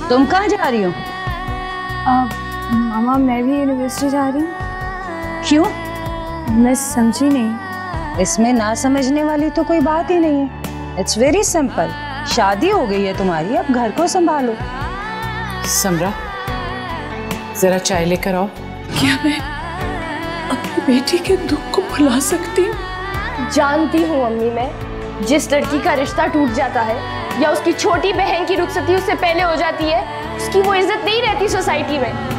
तुम कहाँ जा रही हो? मामा मैं भी यूनिवर्सिटी जा रही हूँ। क्यों? मैं समझी नहीं। इसमें ना समझने वाली तो कोई बात ही नहीं है। It's very simple. शादी हो गई है तुम्हारी, अब घर को संभालो। समरा, जरा चाय लेकर आओ। क्या मैं अपनी बेटी के दुख को भुला सकती हूँ? जानती हूँ अम्मी, मैं जिस लड़की का रिश्ता टूट जाता है या उसकी छोटी बहन की रुखसती उससे पहले हो जाती है, उसकी वो इज्जत नहीं रहती सोसाइटी में।